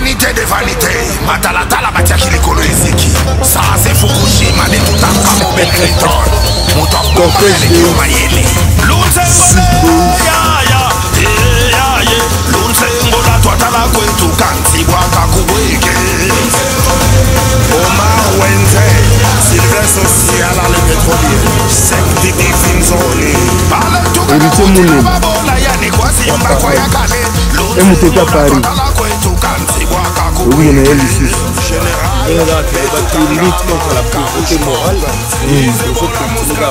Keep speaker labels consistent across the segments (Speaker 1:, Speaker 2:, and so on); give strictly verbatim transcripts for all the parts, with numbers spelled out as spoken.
Speaker 1: vanité de vanité. Matalatala batiaki likolo eziki. Ça c'est Fukushima de tout un camo Benetton. Moutoko de Yomayele. Lunsengo ya ya ya ya. Lunsengo la toitala kwetu kanti waka kubweke. Omar Wenze, Sylvain Social à le pétrolier. Sec Didi Finzoni.
Speaker 2: Héritier Moulin. Et Mouteka Paris. Oui, il y a ici.
Speaker 3: Et là, il lutte contre la pauvreté morale. Et il faut continuer à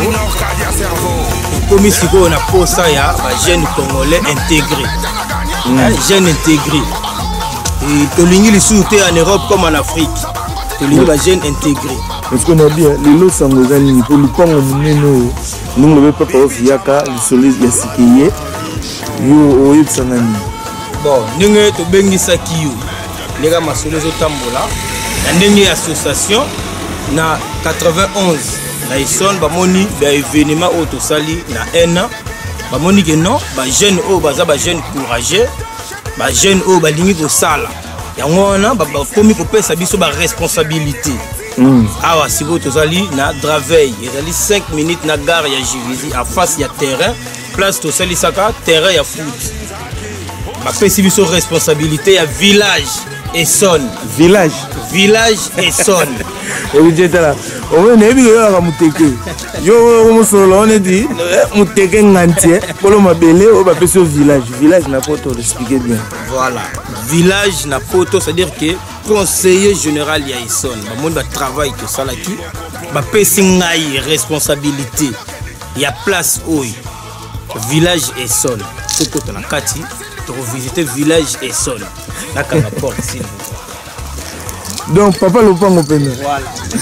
Speaker 3: la comme si on a posé ça, il y a un jeune congolais intégré. Un jeune intégré. Et Tolingi les soutes en Europe comme en Afrique. Tolingi les jeunes intégrés.
Speaker 2: Est-ce qu'on a bien les lots sangozani pour le pont nous nous le papa Fiaka le soleil yasikiye yo oyeb sangani.
Speaker 3: Bon, nous to bengi sakiyo. Les gars masolo zo tambola. La ndenge association na quatre-vingt-onze na ison ba moni ba événement auto sali na un an ba moni que non ba jeune o baza ba jeune courageux ba jeune o ba lingi ko sala yango wana ba komi ko pesa biso ba responsabilité. Mm. Awa si vous tozali na Draveil, il y a cinq minutes na gare ya Jivizi en face ya terrain, place to sali saka terrain ya foot. Ma pesi biso responsabilité ya village et son
Speaker 2: village
Speaker 3: village et son.
Speaker 2: Et vous dites là, on est bien à Mouteke. Yo on solo on dit Mouteke ngantie pour le mabele on va passer au village. Village n'a pas tout expliquer bien.
Speaker 3: Voilà. Village n'a pas tout, c'est-à-dire que conseiller général Yaïson, le monde va travailler que ça là qui va passer une responsabilité. Il y a place où village et son. C'est quand on a Kati pour visiter village et son. Là quand on porte ici.
Speaker 2: Donc papa le pang au peine.
Speaker 3: Voilà.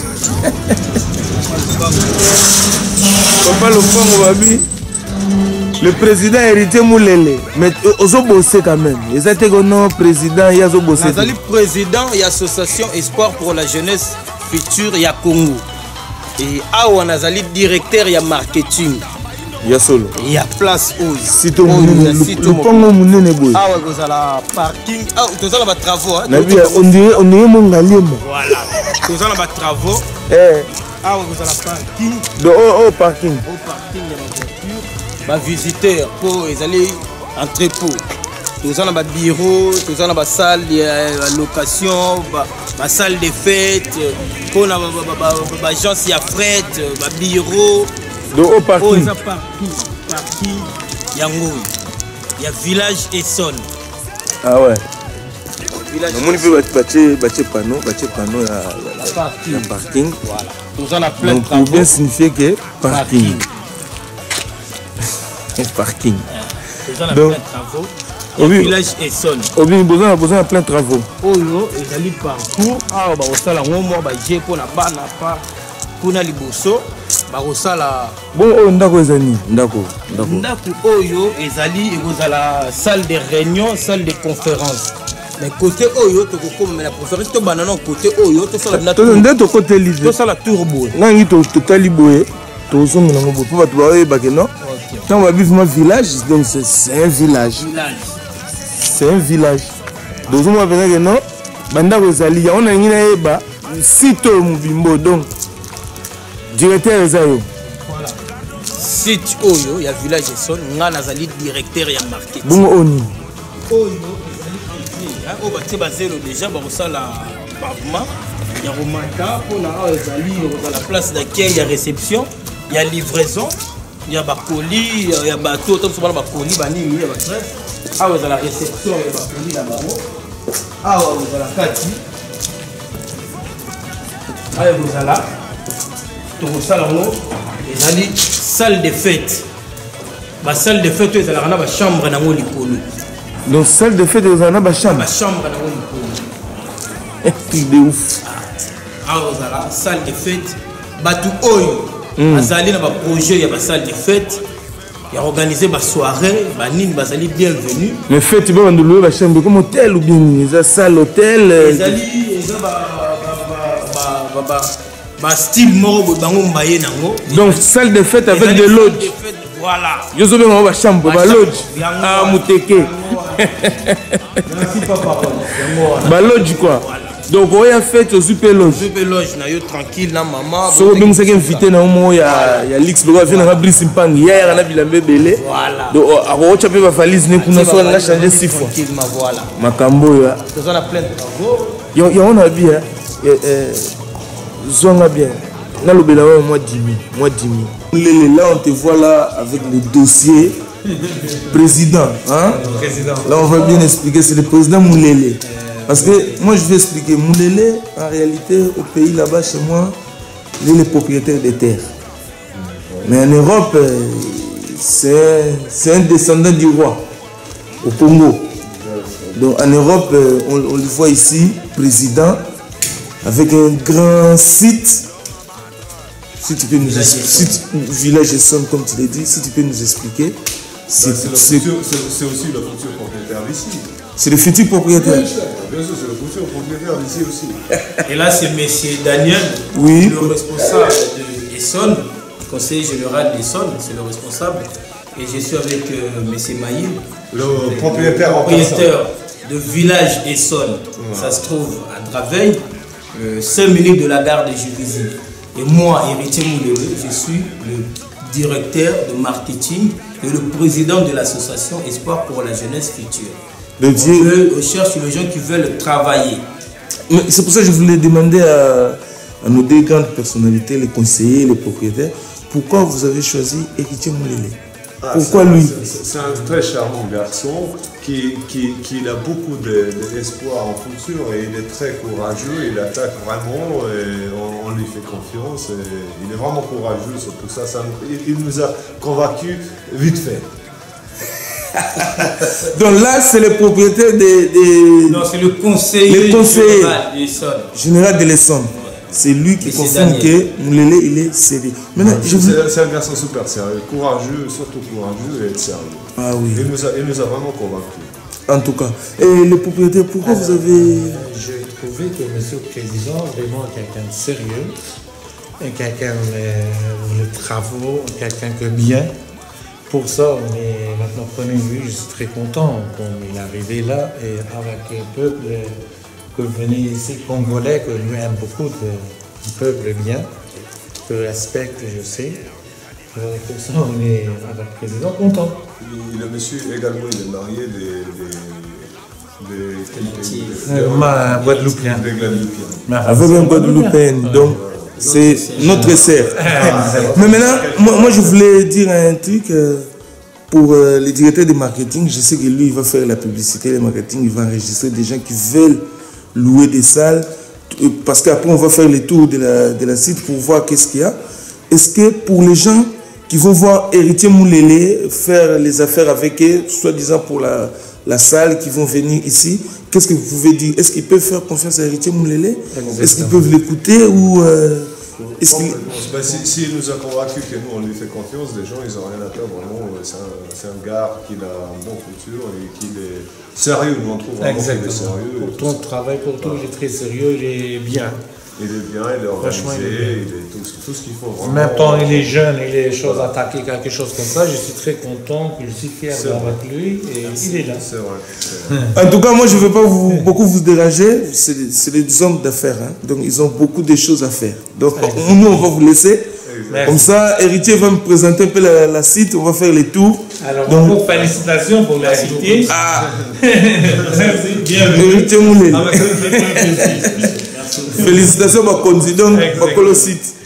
Speaker 2: Papa le pang au babi. Le président héritier Moulele, mais ils ont bossé quand même. Ils étaient non président, ils ont bossé.
Speaker 3: Nazali président et association Espoir pour la jeunesse future ya Congo. Et awa Nazali directeur ya marketing.
Speaker 2: Ya solo.
Speaker 3: Il y a place où
Speaker 2: sito le pongo munene boy.
Speaker 3: Awa kozala parking, ah tozala ba travaux.
Speaker 2: On dirait on dirait mon galimo.
Speaker 3: Voilà. Tozala ba travaux.
Speaker 2: Eh.
Speaker 3: Awa kozala parking.
Speaker 2: De oh oh parking.
Speaker 3: Au parking ya ba voiture. Ba visiteur pour les aller entrepôt. Tous en bas bureau, tous en bas salle de location, ba salle de fête, pour na ba agence ya fret, ba bureau.
Speaker 2: De haut parking.
Speaker 3: Oh, parking, parking yango. Il y a village et son.
Speaker 2: Ah ouais. Village. On peut bâtir bâtir panneau, bâtir panneau à
Speaker 3: parking.
Speaker 2: parking.
Speaker 3: Voilà. Tous en a plein de
Speaker 2: travaux. Donc pour bien signifier que parking. Parking.
Speaker 3: Donc, au village et son.
Speaker 2: Au besoin a besoin de plein de travaux.
Speaker 3: Oh non, ils allaient partout. Ah bah au sala on moi bah j'ai pour la bana pas pour na liboso bah au sala.
Speaker 2: Bon oh ndako ezani ndako ndako.
Speaker 3: Ndako oyo ezali ekozala salle de réunion, salle de conférence. Mais côté oyo to comme la conférence to banana côté oyo to sala na
Speaker 2: to ndeko côté libre.
Speaker 3: To sala turbo.
Speaker 2: Nangi to to taliboé. To zongo na ngobo pour bato ba ba keno. Quand on va vivre un village, donc c'est un village. C'est un village. Donc on va venir que non, banda kozali, on a une eba, site mubimbo donc directeur ezayo.
Speaker 3: Voilà. Site oyo, il y a village et son, nga nazali directeur ya marketing.
Speaker 2: Bon oni.
Speaker 3: Oyo ezali hein, o batie bazelo déjà ba kosala pavement, ya romanta pona ezali dans la place d'accueil, il y a réception, il y a livraison. Il y a des colis, il y a des bateaux, il y a des colis, il y a des trèfles. Ah, vous avez la réception, il y a des colis là-bas. Ah, vous avez la carte. Ah, vous avez là. Tout ça là-haut. Vous avez une salle de fête. La salle de fête, vous avez une chambre dans le colis.
Speaker 2: Donc, salle de fête, vous avez une chambre.
Speaker 3: Une chambre dans le colis.
Speaker 2: Truc de ouf.
Speaker 3: Ah, vous avez la salle de fête. Batou Oyo. Azali na ba projet ya ba salle de fête, il a organisé ba soirée, ba nini bazali bienvenue.
Speaker 2: Mais fête ba ndolo ba chambre comme hôtel ou bien ça salle hôtel.
Speaker 3: Ezali eza ba ba ba ba ba style moro bango mbaye nango.
Speaker 2: Donc salle de fête avec des lodges.
Speaker 3: Voilà.
Speaker 2: Yo zo ba chambre ba lodge. Ah Mouteke.
Speaker 3: Merci papa.
Speaker 2: Baloge quoi. Donc on a fait au super loge.
Speaker 3: Super loge na yo tranquille na maman.
Speaker 2: So bien c'est invité na mo ya ya Lix Loga vient na Brice Mpang hier na bilambe belé.
Speaker 3: Voilà.
Speaker 2: Donc ako chape ba valise ne kuna so na changer six fois.
Speaker 3: Tranquille ma voilà.
Speaker 2: Makambo ya.
Speaker 3: On a plein de travaux.
Speaker 2: Yo yo on a bien euh zonga bien. Na lobela moi dix mille, moi dix mille. Là on te voit là avec le dossier président hein.
Speaker 3: Président.
Speaker 2: Là on va bien expliquer c'est le président Moulele. Parce que moi je vais expliquer, Moulele, en réalité, au pays là-bas, chez moi, il est le propriétaire des terres. Mais en Europe, c'est un descendant du roi, au Congo. Donc en Europe, on, on le voit ici, président, avec un grand site. Si tu peux nous expliquer, village et somme, comme tu l'as dit, si tu peux nous expliquer.
Speaker 4: C'est aussi le futur propriétaire d'ici.
Speaker 2: C'est le futur propriétaire.
Speaker 4: Bien sûr, c'est le futur propriétaire d'ici aussi.
Speaker 3: Et là, c'est M. Daniel,
Speaker 2: oui,
Speaker 3: le responsable de Essonne, conseiller général d'Essonne, c'est le responsable. Et je suis avec euh, M. Maïl,
Speaker 4: le propriétaire,
Speaker 3: propriétaire de village Essonne. Ouais. Ça se trouve à Draveil, euh, cinq minutes de la gare de Juvisy. Et moi, héritier Moulele, je suis le directeur de marketing et le président de l'association Espoir pour la jeunesse future.
Speaker 2: Le Dieu.
Speaker 3: On cherche les gens qui veulent travailler.
Speaker 2: C'est pour ça que je voulais demander à, à nos deux grandes personnalités, les conseillers, les propriétaires, pourquoi vous avez choisi Héritier Moulele? Ah, pourquoi lui?
Speaker 4: C'est un très charmant garçon qui, qui, qui a beaucoup d'espoir de, en futur et il est très courageux, il attaque vraiment et on, on lui fait confiance. Et il est vraiment courageux, c'est pour ça, ça il, il nous a convaincus vite fait.
Speaker 2: Donc là, c'est le propriétaire des... des...
Speaker 3: Non, c'est le conseiller,
Speaker 2: le conseiller
Speaker 3: général de l'Essonne.
Speaker 2: Général de l'Essonne. C'est lui qui confirme que Moulele, il est sérieux.
Speaker 4: Maintenant, je vous... C'est un garçon super sérieux, courageux, surtout courageux et sérieux.
Speaker 2: Ah oui.
Speaker 4: Il nous a, il nous a vraiment convaincus.
Speaker 2: En tout cas. Et le propriétaire, pourquoi Alors, vous avez...
Speaker 5: J'ai trouvé que M. le Président est vraiment quelqu'un de sérieux, quelqu'un pour les travaux, quelqu'un que bien. Pour ça, on est maintenant premier vue, je suis très content qu'on est arrivé là et avec un peuple que venez ici, congolais, que nous aimons beaucoup, de, un peuple bien, que respecte, je sais. Alors, pour ça, on est avec le président content.
Speaker 4: Il, le monsieur également, il est marié des... des, des,
Speaker 5: des ma Guadeloupéen.
Speaker 4: Des Guadeloupéens.
Speaker 2: Avec un Guadeloupéen, donc c'est notre sœur. Mais maintenant, moi, moi je voulais dire un truc euh, pour euh, les directeurs de marketing. Je sais que lui, il va faire la publicité, le marketing, il va enregistrer des gens qui veulent louer des salles. Parce qu'après, on va faire le tour de la, de la site pour voir qu'est-ce qu'il y a. Est-ce que pour les gens qui vont voir Héritier Moulele faire les affaires avec eux, soi-disant pour la, la salle, qui vont venir ici, qu'est-ce que vous pouvez dire? Est-ce qu'ils peuvent faire confiance à Héritier Moulele? Est-ce qu'ils peuvent l'écouter ou euh, est-ce qu'il...
Speaker 4: ben, S'il si, si nous a convaincus que nous, on lui fait confiance, les gens, ils n'ont rien à faire. Vraiment, c'est un, un gars qui a un bon futur et qui est sérieux. Nous, on trouve vraiment qu'il est sérieux.
Speaker 5: Pour ton travail, pour tout, il est très sérieux, il est bien.
Speaker 4: Il est bien, il est organisé, il est, il est tout, tout ce qu'il faut.
Speaker 5: En même temps, il est jeune, il est chose à attaquer, quelque chose comme ça. Je suis très content, je suis fier avec lui et il est là.
Speaker 4: C'est vrai, vrai.
Speaker 2: En tout cas, moi, je ne veux pas vous, beaucoup vous déranger. C'est des hommes d'affaires. Hein. Donc, ils ont beaucoup de choses à faire. Donc, Exactement. Nous, on va vous laisser. Merci. Comme ça, Héritier va me présenter un peu la, la site. On va faire les tours.
Speaker 5: Alors, donc, beaucoup félicitations pour la cité.
Speaker 2: Ah,
Speaker 5: merci, bienvenue.
Speaker 2: Héritier Moulele. Félicitations à Konzidon, à Colosite.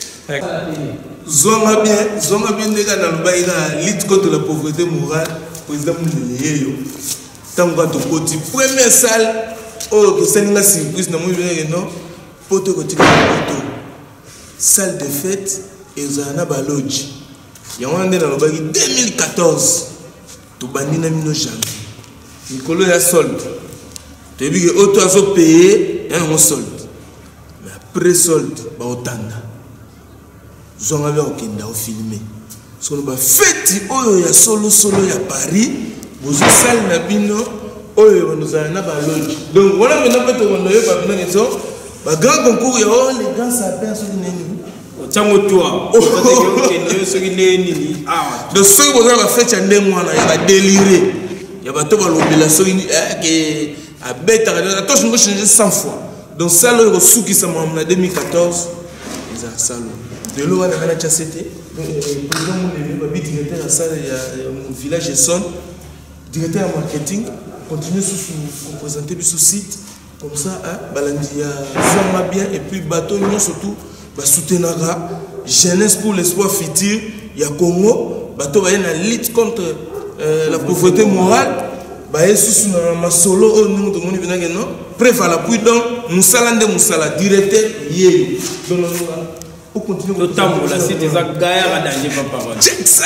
Speaker 2: Zonga bien, Zonga bien nega na lubaïna lutte contre la pauvreté morale, président Moulele yo. Tango to koti première salle, oh que c'est une surprise na moi non, poto koti poto. Salle de fête et zana baloji. Ya wana na lubaï deux mille quatorze. To bandi na mino janvier. Nikolo ya solde. Tu dis que auto azo payer un on solde. Pré-solde, ba otanda. Zonga bien okenda o filmer. Parce que ba fête oyo ya solo solo ya Paris, vous salle na bino oyo nous a na ba loge. Donc voilà maintenant peut on doit pas venir ça. Ba grand concours ya oh les grands sapins sur nini.
Speaker 3: Otango toi. Okende sur nini. Ah.
Speaker 2: De ceux qui ont la fête ya ndemwana ya ba délirer. y a bateau balobela so ini que a beta la touche nous changer cent fois donc ça le reçu qui ça en deux mille quatorze ils a ça de l'eau à la chassété président mon le directeur à ça il y a mon village son directeur marketing continue sous présenter sur site comme ça hein balandia ça bien et puis bateau nous surtout ba soutenir jeunesse pour l'espoir futur il y a Congo bateau va y a lutte contre euh, la pauvreté morale bah sous ma solo nous de mon venir non préva la puis donc musala nde musala directeur yé donc on continue
Speaker 3: le temps la cité ça gaillard à danger pas parole
Speaker 2: check ça.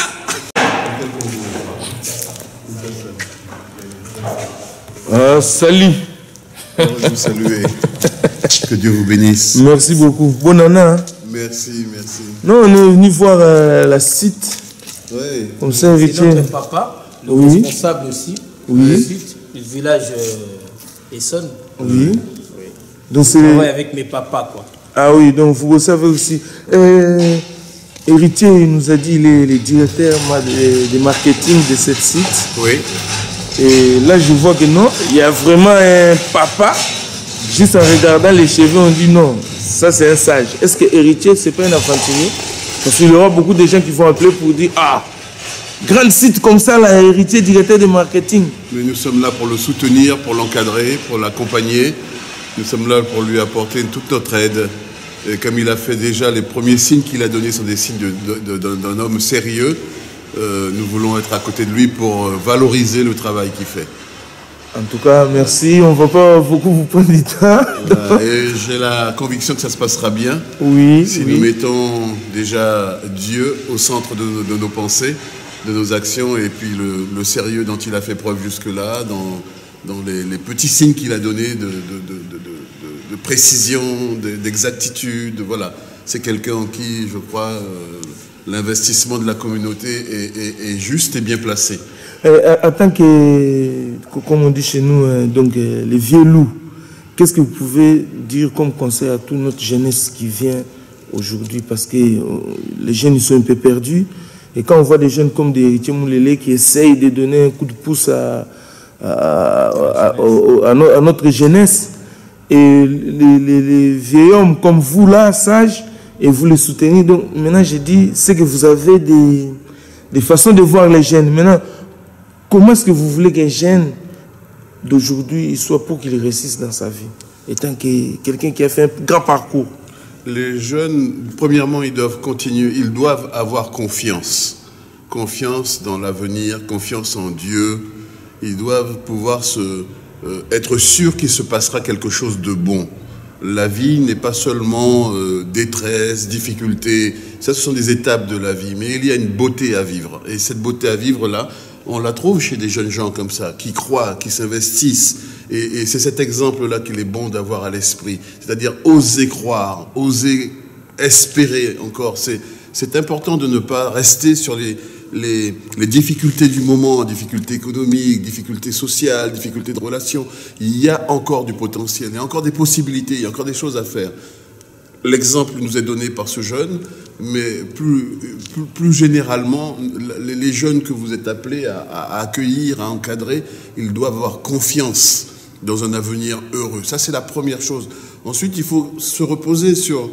Speaker 2: Ah, salut.
Speaker 6: Vous saluez. Que Dieu vous bénisse.
Speaker 2: Merci beaucoup. Bonne année. Hein?
Speaker 6: Merci, merci.
Speaker 2: Non, on est venu voir euh, la site.
Speaker 6: Oui.
Speaker 2: Comme ça, invité.
Speaker 3: C'est notre papa, le oui. responsable aussi.
Speaker 2: Oui.
Speaker 3: Du site, du village euh, Essonne.
Speaker 2: Oui. oui.
Speaker 3: Donc c'est. Je travaille avec mes papas, quoi.
Speaker 2: Ah oui, donc vous savez aussi. Euh, Héritier, il nous a dit les, les directeurs de, de marketing de cette site.
Speaker 6: Oui.
Speaker 2: Et là, je vois que non, il y a vraiment un papa. Juste en regardant les cheveux, on dit non, ça c'est un sage. Est-ce que Héritier, c'est pas un aventurier? Parce qu'il y aura beaucoup de gens qui vont appeler pour dire ah, grand site comme ça, là, Héritier, directeur de marketing.
Speaker 6: Mais nous sommes là pour le soutenir, pour l'encadrer, pour l'accompagner. Nous sommes là pour lui apporter toute notre aide. Et comme il a fait déjà, les premiers signes qu'il a donnés sont des signes de, de, de, d'un homme sérieux. Euh, nous voulons être à côté de lui pour valoriser le travail qu'il fait.
Speaker 2: En tout cas, merci. On ne va pas beaucoup vous prendre du temps.
Speaker 6: Voilà. Et j'ai la conviction que ça se passera bien.
Speaker 2: Oui.
Speaker 6: Si
Speaker 2: oui.
Speaker 6: nous mettons déjà Dieu au centre de, de nos pensées, de nos actions, et puis le, le sérieux dont il a fait preuve jusque-là, dans, dans les, les petits signes qu'il a donnés de, de, de, de, de, de précision, d'exactitude. Voilà. C'est quelqu'un en qui, je crois, euh, l'investissement de la communauté est, est, est juste et bien placé.
Speaker 2: Euh, en tant que, comme on dit chez nous, euh, donc euh, les vieux loups, qu'est-ce que vous pouvez dire comme conseil à toute notre jeunesse qui vient aujourd'hui? Parce que euh, les jeunes ils sont un peu perdus. Et quand on voit des jeunes comme des Héritier Moulélé qui essayent de donner un coup de pouce à, à, à, à, à, à notre jeunesse, et les, les, les vieils hommes comme vous là, sages, et vous les soutenez. Donc maintenant, je dis, c'est que vous avez des, des façons de voir les jeunes. Maintenant, comment est-ce que vous voulez qu'un jeune d'aujourd'hui soit pour qu'il réussisse dans sa vie, étant que quelqu'un qui a fait un grand parcours?
Speaker 6: Les jeunes, premièrement, ils doivent continuer, ils doivent avoir confiance. Confiance dans l'avenir, confiance en Dieu. Ils doivent pouvoir se, euh, être sûrs qu'il se passera quelque chose de bon. La vie n'est pas seulement euh, détresse, difficulté. Ça, ce sont des étapes de la vie. Mais il y a une beauté à vivre. Et cette beauté à vivre-là, on la trouve chez des jeunes gens comme ça, qui croient, qui s'investissent. Et, et c'est cet exemple-là qu'il est bon d'avoir à l'esprit. C'est-à-dire oser croire, oser espérer encore. C'est, c'est important de ne pas rester sur les, les, les difficultés du moment, difficultés économiques, difficultés sociales, difficultés de relations. Il y a encore du potentiel, il y a encore des possibilités, il y a encore des choses à faire. L'exemple nous est donné par ce jeune, mais plus, plus, plus généralement, les, les jeunes que vous êtes appelés à, à accueillir, à encadrer, ils doivent avoir confiance dans un avenir heureux. Ça, c'est la première chose. Ensuite, il faut se reposer sur,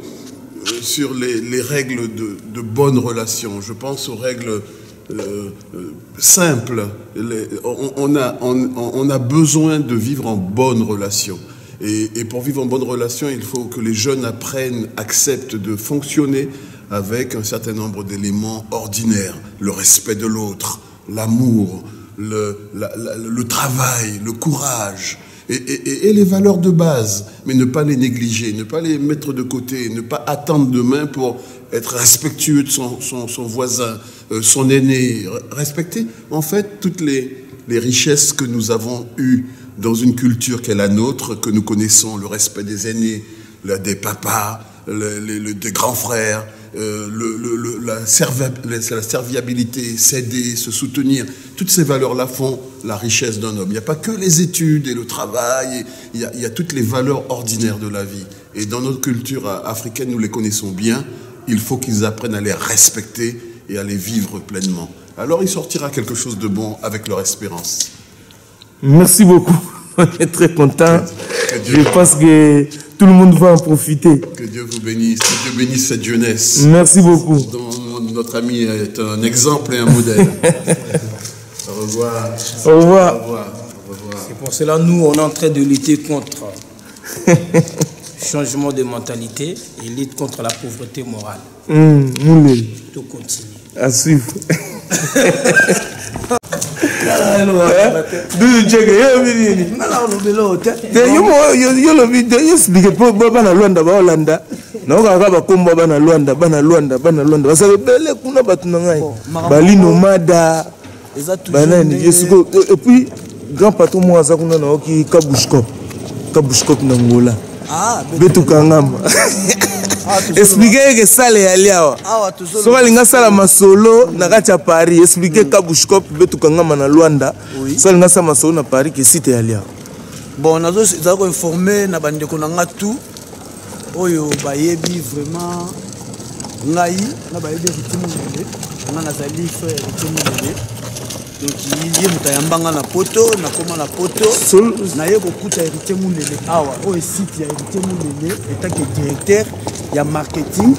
Speaker 6: sur les, les règles de, de bonnes relations. Je pense aux règles euh, simples. Les, on, on, a, on, on a besoin de vivre en bonne relation. Et, et pour vivre en bonne relation, il faut que les jeunes apprennent, acceptent de fonctionner avec un certain nombre d'éléments ordinaires. Le respect de l'autre, l'amour, le, la, la, le travail, le courage et, et, et les valeurs de base. Mais ne pas les négliger, ne pas les mettre de côté, ne pas attendre demain pour être respectueux de son, son, son voisin, euh, son aîné. Respecter, en fait, toutes les, les richesses que nous avons eues dans une culture qui est la nôtre, que nous connaissons, le respect des aînés, le, des papas, le, le, le, des grands frères, euh, le, le, le, la, serva, la serviabilité, s'aider, se soutenir. Toutes ces valeurs-là font la richesse d'un homme. Il n'y a pas que les études et le travail, il y a, il y a toutes les valeurs ordinaires de la vie. Et dans notre culture africaine, nous les connaissons bien. Il faut qu'ils apprennent à les respecter et à les vivre pleinement. Alors il sortira quelque chose de bon avec leur espérance.
Speaker 2: Merci beaucoup. On est très content. Je pense que tout le monde va en profiter.
Speaker 6: Que Dieu vous bénisse. Que Dieu bénisse cette jeunesse.
Speaker 2: Merci beaucoup.
Speaker 6: Dont notre ami est un exemple et un modèle. Au revoir.
Speaker 2: Au revoir.
Speaker 6: Au revoir. Au revoir.
Speaker 3: C'est pour cela nous on est en train de lutter contre le changement de mentalité et lutte contre la pauvreté morale.
Speaker 2: Mmh, moulé.
Speaker 3: Tout continue.
Speaker 2: À suivre. Dudu cheke yo bini.
Speaker 7: Mala olobelo te.
Speaker 2: Te yo mo yo yo lobi te yo explique po bana Luanda ba Holanda. Na ka ka ba komba bana Luanda bana Luanda bana Luanda. Basa bele kuna batu na ngai. Bali nomada. Banani yesuko et puis grand patron moi za kuna na oki kabushkop. Kabushkop na ngola. Ah, betu kangama. Expliquer que ça les aliawa. So balinga sala masolo na kati ya Paris, expliquer kabushkop betu kangama na Luanda. So balinga sala masolo na Paris que site aliawa.
Speaker 7: Bon, nazo za ko informer na bandeko na nga tout. Oyo bayebi vraiment ngai na bayebi ritimu ngende. Na nazali frère ritimu ngende. Donc il y a mutayambanga na poto na koma na poto na ye kokuta héritier Mundele awa o site ya héritier Mundele étant que directeur ya marketing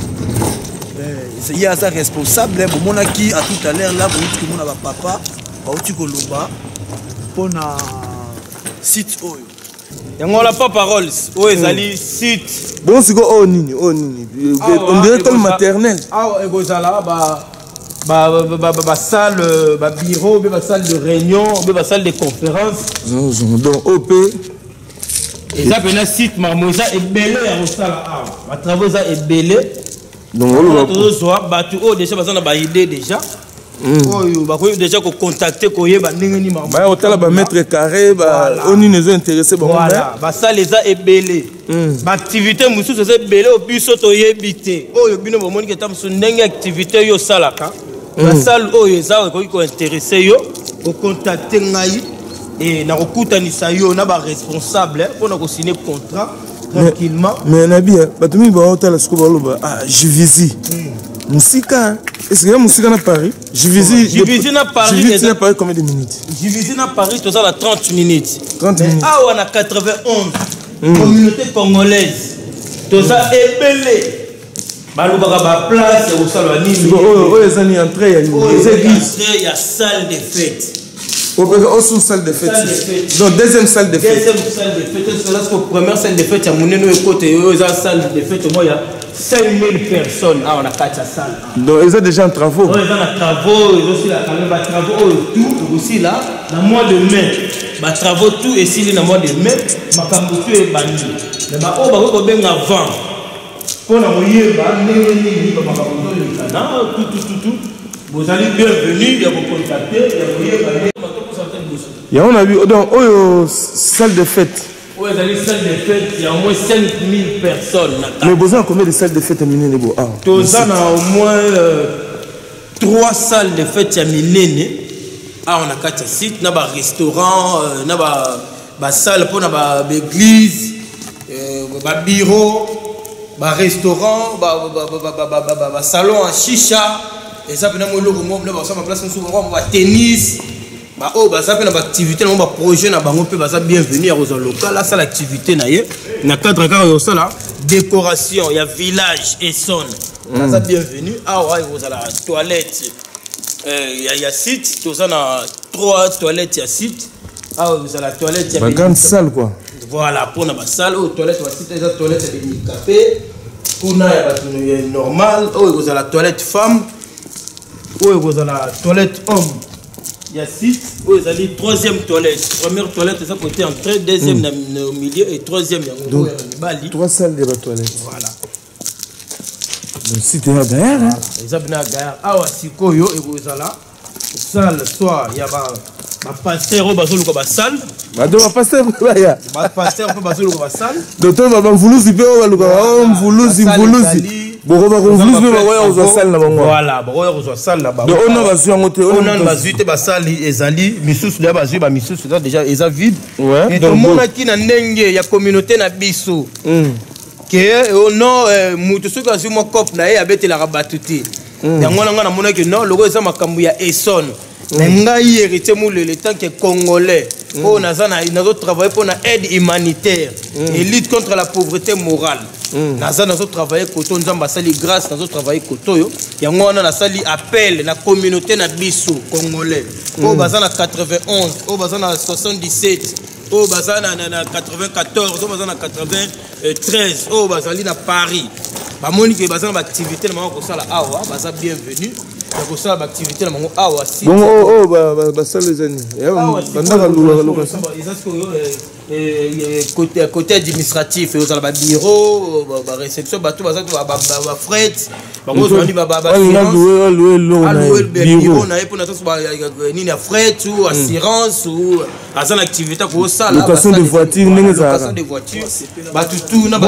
Speaker 7: euh il y a ça responsable bon mona qui à tout à l'heure là vous dites que mona ba papa ba uti ko loba pona site oyo
Speaker 3: yango la pas parole o ezali site
Speaker 2: bon siko o nini o nini on dirait école maternelle
Speaker 3: ah egozala ba Bah, bah, bah, bah, bah, salle, bah, bureau, bah, salle de réunion, bah, salle de conférence.
Speaker 2: Donc, O P.
Speaker 3: Et ça, c'est un site, Marmosa est belé à Rosala. Ma travaux est belé.
Speaker 2: Donc, on va
Speaker 3: voir. Bah, tu as déjà, on a idée déjà. Oh, bah, déjà, qu'on contacter, qu'on y ait, bah, n'engagez pas.
Speaker 2: Bah, on t'a bah, mètre carré, bah, on y nous a intéressé, bah,
Speaker 3: voilà. Bah, ça, les a est belé. Bah, activité, monsieur, c'est belé, au but, sauto y habité. Oh, le but, au moment que tu as une activité, yo salaka. La salle où ils sont intéressés, ils contacter ngai et na kokutanisa yo na ba responsable pour na signer contrat tranquillement.
Speaker 2: Mais nabi batumi ba hôtel siko baloba ah Jivisi. Musika est-ce que musika na Paris? Jivisi
Speaker 3: Jivisi na Paris.
Speaker 2: Jivisi na Paris combien de minutes?
Speaker 3: Jivisi na Paris tout ça la trente minutes.
Speaker 2: trente minutes.
Speaker 3: Ah on a quatre-vingt-onze communauté congolaise. Tout ça est belé. Balubaka ba place au salon nini
Speaker 2: oh oh ezani entrée ya
Speaker 3: il y a salle de fête
Speaker 2: au au sous salle de fête donc deuxième salle de fête
Speaker 3: deuxième salle de fête c'est là que première salle de fête ya moneno côté yo za salle de fête moi il y a cinq mille personnes ah on a quatre salles
Speaker 2: donc ils ont déjà en travaux
Speaker 3: oh ils ont en travaux ils aussi là quand même ba travaux tout aussi là dans mois de mai ba travaux tout et si dans mois de mai makambo tout est bani mais ba oh ba ko benga avant pour la moyenne, tout, tout, tout, tout. Vous allez bienvenue, il y a vos contacter,
Speaker 2: il y a on a vu donc oh salle de fête.
Speaker 3: Oui, dans les salles de fête, il y a au moins cinq mille personnes.
Speaker 2: Mais vous avez combien de salles de fête à Minene bo ah.
Speaker 3: Tous on a au moins euh, trois salles de fête à Minene. Ah, on a quatre sites, na ba restaurant, na ba ba salle pour na ba église, ba bureau. Bah restaurant, bah bah bah bah bah bah bah salon à chicha, et ça peut nous le remonter, bah ça ma place nous souvent bah tennis, bah oh bah ça peut nous activité, nous bah projet na bango peut bah ça bienvenue aux local là ça l'activité na yé, na cadre carré ça là, décoration, il y a village et son, ça bienvenue, ah ouais vous allez la toilette, il y a il y a site, tout ça na trois toilettes il y a site, ah vous allez la toilette, il y a
Speaker 2: une grande salle quoi.
Speaker 3: Voilà, pour la salle, aux toilettes, les toilettes, c'est des café. Pour la normal, vous avez la toilette femme, vous avez la toilette homme. Il y a six, vous avez la troisième toilette. Première toilette, c'est ça côté entrée, deuxième mm. au milieu et troisième
Speaker 2: donc, trois salles de la toilette.
Speaker 3: Voilà.
Speaker 2: Donc si tu es à Gaïa, hein?
Speaker 3: Ils ont à Gaïa. Ah ouais, si vous avez la salle, soit il y a ma pasteur au bazou le salle.
Speaker 2: Ma do pasteur ya.
Speaker 3: Ma pasteur au bazou le salle.
Speaker 2: Docteur va voulouzi pe o luka o voulouzi voulouzi. Boko ba voulouzi pe ba wa o salle na bango.
Speaker 3: Voilà, ba wa o salle na bango.
Speaker 2: Donc on a bazu ngote
Speaker 3: on a bazu te ba salle ezali misusu ya bazu ba misusu déjà eza vide.
Speaker 2: Ouais.
Speaker 3: Et tout le monde qui na ndenge ya communauté na biso. Que au non mutu soka zu mo cop na ye abetela rabatuti. Yango nga na mona que non logo eza makambu ya Esson. mais ngai héritier moulele tant que congolais oh naza na nazo travailler pour na aide humanitaire et lutte contre la pauvreté morale naza nazo travailler koto nzamba sali grâce nazo travailler koto yo yango wana na sali appel na communauté na biso congolais oh baza na quatre-vingt-onze oh baza na soixante-dix-sept oh baza na na quatre-vingt-quatorze oh baza na quatre-vingt-treize oh bazali na Paris bamoni ke baza na activité na mako sala awa baza bienvenue pour ça l'activité na mango awa si
Speaker 2: bon oh oh ba ba ça les amis banda ka lula location
Speaker 3: euh côté côté administratif aux ba bureau ba réception ba tout ba ba ba fret ba ko zoni ba ba
Speaker 2: louer louer louer
Speaker 3: bureau na pour na ça ba ni na fret ou assurance ou azan activité ko ça là
Speaker 2: location de voiture ndenge za
Speaker 3: location de voiture ba tout na ba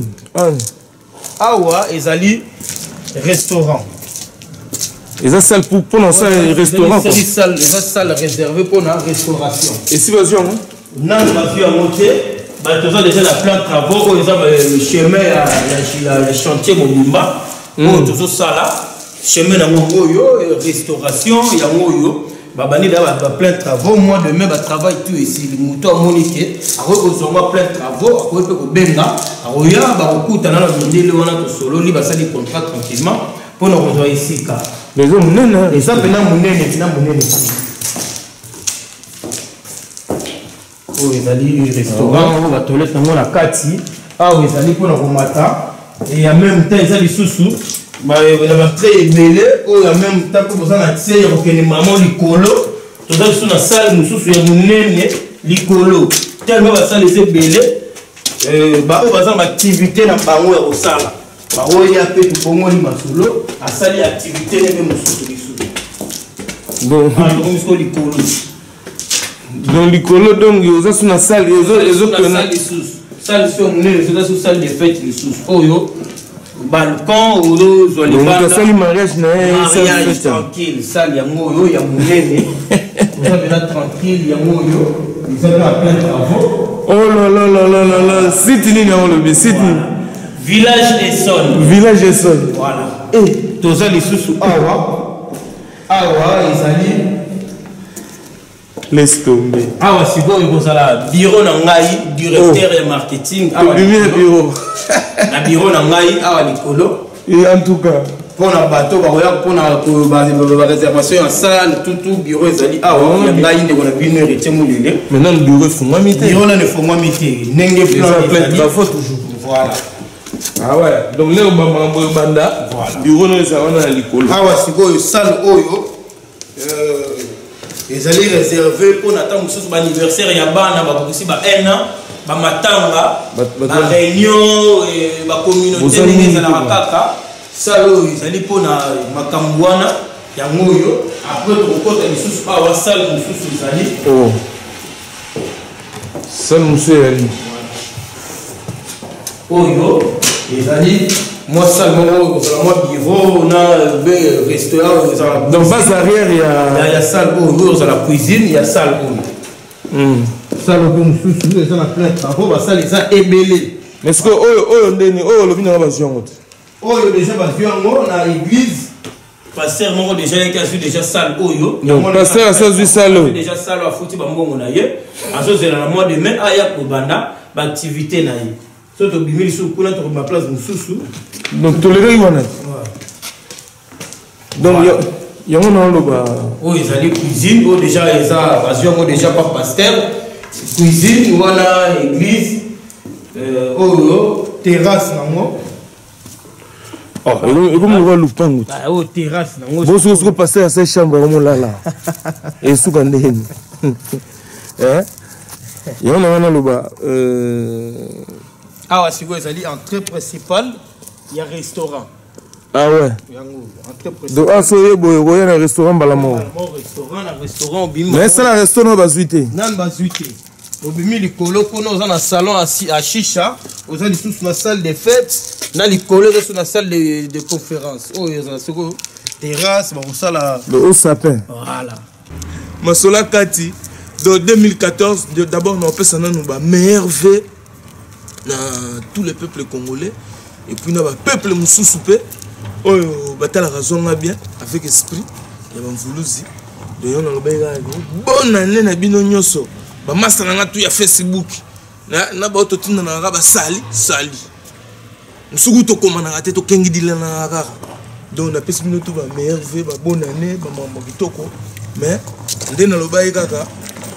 Speaker 3: awa ezali restaurant.
Speaker 2: Et ça salle pour pour lancer un restaurant.
Speaker 3: C'est une salle, une salle réservée pour la restauration.
Speaker 2: Et si vas-y on
Speaker 3: non, vas-y à monter. Bah tu as déjà la plan de travaux, par exemple le chemin le chantier Mobimba. Oh tout ça là, chemin na ngoyo restauration ya ngoyo. Bah bani là ba plein de travaux, moi demain ba travail tout ici, le moto à moniquer, après qu'on soit plein de travaux, après que benga, aroya ba okuta na na ndele wana to solo li ba ça des contrats tranquillement pour nous rejoindre ici car
Speaker 2: les hommes non
Speaker 3: et ça pendant mon nez pendant mon nez oh ils allaient restaurant on va toilette dans la kati ah oui ils allaient pour le matin et en même temps ils allaient sous-sous bah il va très belé oh en même temps pour ça na tse ya kokene maman likolo to ça sur la salle nous sous ya monene likolo tellement va ça laisser belé euh bah on va ça activité na bango ya osala bah oh il y a peu de bongo ni masolo à ça les activités les mêmes sous
Speaker 2: donc
Speaker 3: donc likolo
Speaker 2: donc likolo donc ils ont sur la salle ils ont ils ont que
Speaker 3: salle sous salle sur monene sur salle de fête les sous oh yo balcon ou zo les
Speaker 2: banda donc ça les mariage na
Speaker 3: mariage tranquille salle ya ngoyo ya monene vous avez là tranquille ya ngoyo ils ont là plein de travaux
Speaker 2: oh là là là là là là site ni na le site
Speaker 3: village des Sonnes
Speaker 2: village des Sonnes
Speaker 3: voilà et tous les sous awa awa ils allaient
Speaker 2: laisse tomber
Speaker 3: awa si bon ils vont là bureau na ngai directeur de marketing
Speaker 2: awa bureau
Speaker 3: na bureau na ngai awa likolo
Speaker 2: et en tout cas
Speaker 3: pour na bateau ba roya pour na ba réservation en salle tout tout bureau ezali awa ya ngai ndeko na bino héritier mulele
Speaker 2: maintenant le bureau fungwa mité
Speaker 3: bureau na ne fungwa mité nenge plan
Speaker 2: la faute toujours
Speaker 3: voilà
Speaker 2: ah ouais donc là on va banda bureau na ça on a likolo
Speaker 3: awa siko salle oyo euh ils allaient réserver pour n'attendre mususu ba anniversaire ya bana ba kosi ba un an ba matanga ba réunion et ba communauté ndenge za na kaka salle oyo ils allaient pour na makambwana ya ngoyo après to kota mususu awa salle mususu ils allaient
Speaker 2: oh salle mususu ali
Speaker 3: oyo ils allaient moi seulement moi bureau on a restaurant
Speaker 2: donc face arrière il y a
Speaker 3: il y a salle où dans la cuisine il y a salle où hum salle où nous sous nous on a plein de travaux va salle ça ébélé
Speaker 2: mais ce que oh oh ndeni oh le bina ba zion
Speaker 3: oh déjà ba zion on a église pasteur moko déjà qui a vu déjà salle oyo
Speaker 2: donc pasteur ça vu salle
Speaker 3: déjà salle a foutu ba mbongo na ye azo zela na mois de mai aya ko banda ba activité na ye so to bimeli so kuna to ma place mususu
Speaker 2: donc tolérer wana donc il y a un le bas
Speaker 3: oh ils allaient cuisine oh déjà ils a rasion déjà pas pasteur cuisine voilà église euh oh terrasse nango
Speaker 2: oh et comme on va lupango
Speaker 3: ah oh terrasse nango
Speaker 2: bon ce que passer à cette chambre comme là là et sous quand ndeni hein il y a un le bas euh
Speaker 3: ah si vous allez entrée principale il y a restaurant
Speaker 2: ah ouais donc ah so yebo yebo na restaurant balamo
Speaker 3: restaurant na restaurant bimba
Speaker 2: mais ça la restaurant bazuité
Speaker 3: nan bazuité obimi likolo kono oza na salon à chicha oza lisusu na salle de fête na likolo oza na salle de de conférence oyo oza soko terrasse ba osala
Speaker 2: le haut sapin
Speaker 3: voilà
Speaker 2: masola kati de deux mille quatorze d'abord nous appelons nous ba meilleur vœu na tous les peuples congolais et puis na ba peuple mususu pe oyo batala raison bien avec esprit ya ba mvuluzi de yo na lobeka bonne année na bino nyoso ba master na tu ya Facebook na na ba ototina na ba sali sali musuku to komana te to kengi dile na kaka donc na pesi bino to ba meilleur vœu ba bonne année ba mama kitoko mais nde na lobeka kaka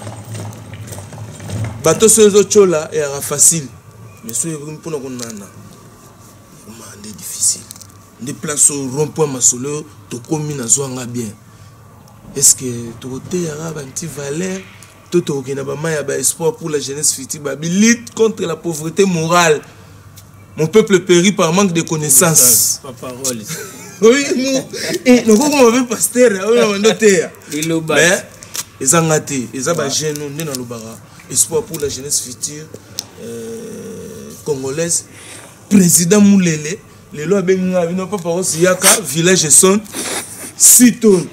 Speaker 2: bato sozo chola et ara facile mais so yebrim pona konana c'est difficile des places au rond-point masolo to komi na zwanga bien est-ce que to te yara ba petit valeur to to kina ba maya ba espoir pour la jeunesse future ba lutte contre la pauvreté morale. Mon peuple périt par manque de connaissances. Pas parole. Oui, nous et nous comment on pasteur on noter mais les angati les aba jeune on na lobara espoir pour la jeunesse future euh, congolaise président Moulele les lois benga non pas par Siaka village son six tonnes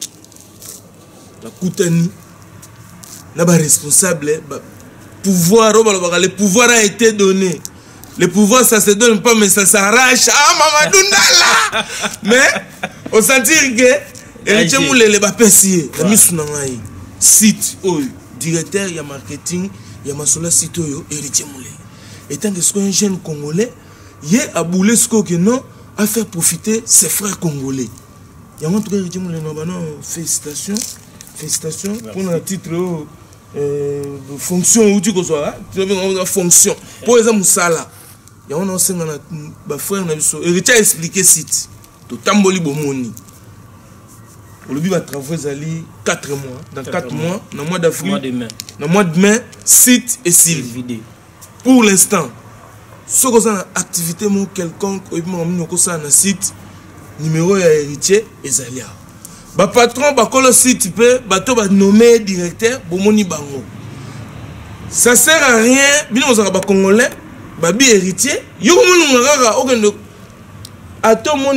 Speaker 2: la Koutani n'a pas responsable pouvoir le pouvoir a été donné le pouvoir ça se donne pas mais ça s'arrache ah Mamadou Ndala mais on sentir que Héritier Moulele ba pesier la misu na ngai site oh directeur ya marketing ya masola site yo Héritier Moulele étant que c'est un jeune congolais il a boulé ce que non à faire profiter ses frères congolais. Il y a un truc qui me félicitations, félicitations pour un titre euh, fonction ou tu que soit fonction. Pour exemple ça il y a un enseignant na frère na biso héritier a expliqué site to tamboli bomoni. Le but va travailler ali quatre mois dans quatre mois dans mois d'avril dans mois de mai site et sylvie. Pour l'instant si vous avez une activité quelconque, vous avez un site, numéro ya héritier, et Zalia. Le patron, le site, il va nommer directeur, il va ça ne sert à rien, si vous avez un Congolais, un héritier, vous avez un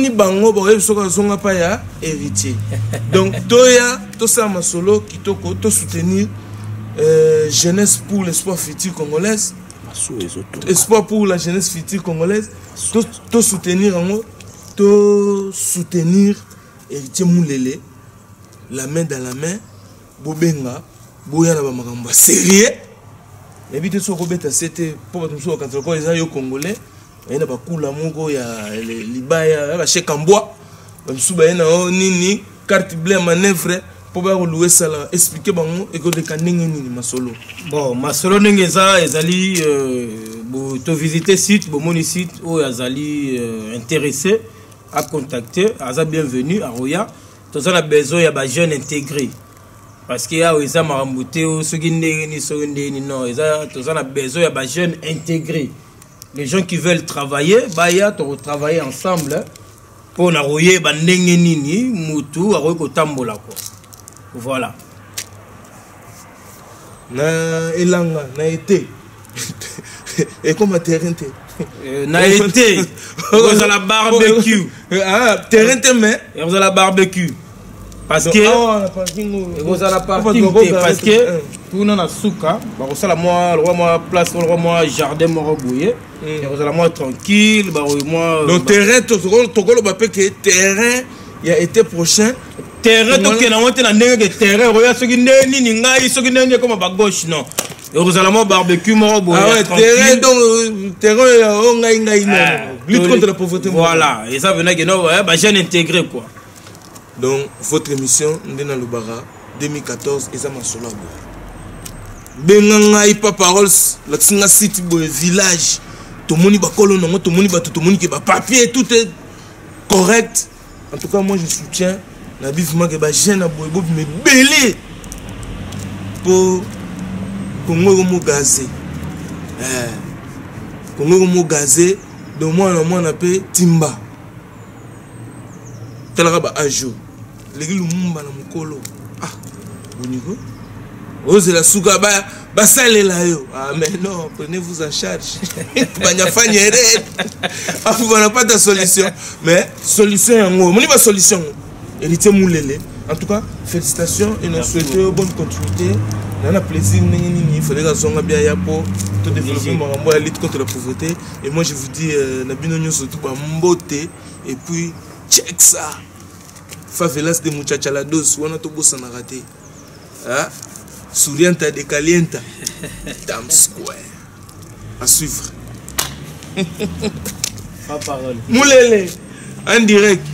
Speaker 2: héritier. Donc, tout ça, solo qui te soutenir la jeunesse pour l'espoir futur congolaise. Espoir pour la jeunesse future congolaise, tout soutenir en tout soutenir Héritier Moulele, la main dans la main, Bobenga, Boya na makambo sérieux. Et puis tout ce qu'on bête c'était pour nous quand on les a congolais, il y a pas cool amour ya libaya ya chèque en bois, même sous ba na nini carte bleue manœuvre. Pour louer ça là expliquer bango et que de kanenge ni masolo
Speaker 3: bon masolo nengeza ezali bo to visiter site bo moni site ou azali intéressé à contacter aza bienvenue à Roya tous on a besoin ya ba jeune intégré parce qu'il y a eza marambuté ou ce qui ni so ni non eza tous on a besoin ya ba jeune intégré les gens qui veulent travailler ba ya to travailler ensemble pour na Roya ba ndenge nini mutu a ko tambola quoi. Voilà.
Speaker 2: Na elanga na été. Et comme terrain te.
Speaker 3: Na été. Vous avez la barbecue.
Speaker 2: Ah, terrain te mais
Speaker 3: vous avez la barbecue. Parce que vous avez la parking parce que tout non a souka, ba ko sala moi le moi place le moi jardin mo bouyer. Et vous allez moi tranquille, ba moi
Speaker 2: donc terrain to to ba pe que terrain il a été prochain
Speaker 3: terrain to ke na monte na ndenge terrain roya soki ndeni ni ngai soki ndeni comme ba gauche non heureusement barbecue mo boye
Speaker 2: ah ouais terrain donc terrain on ngai ngai non lutte contre la pauvreté
Speaker 3: voilà et ça venait que non ba jeune intégré quoi
Speaker 2: donc votre émission ndena lobara deux mille quatorze et ça masolo benga ngai pa paroles la singa city boy village to moni ba kolo non to moni ba to moni ke ba papier tout est correct. En tout cas, moi je soutiens la vivement que les jeunes me belé pour Congo mo gazé. Eh Congo mo gazé, donc moi on appelle Timba. Telaba ajo. Legi lumumba na mukolo. Ah, boniko. Ose la suka ba ba sale la yo. Ah mais non, prenez-vous en charge. Banya fanyere. Ah vous n'avez pas de solution. Mais solution yango. Moni ba solution. Héritier Moulele. En tout cas, félicitations et nous souhaitons bonne continuité. On a plaisir il fallait que zonga bien ya pour tout développer la lutte contre la pauvreté et moi je vous dis na bino surtout ba mbote et puis check ça. favelas de muchachalados wana tobosanaka te ah Sourianta de Calienta Times Square à suivre.
Speaker 3: Pas parole.
Speaker 2: Moulele en direct.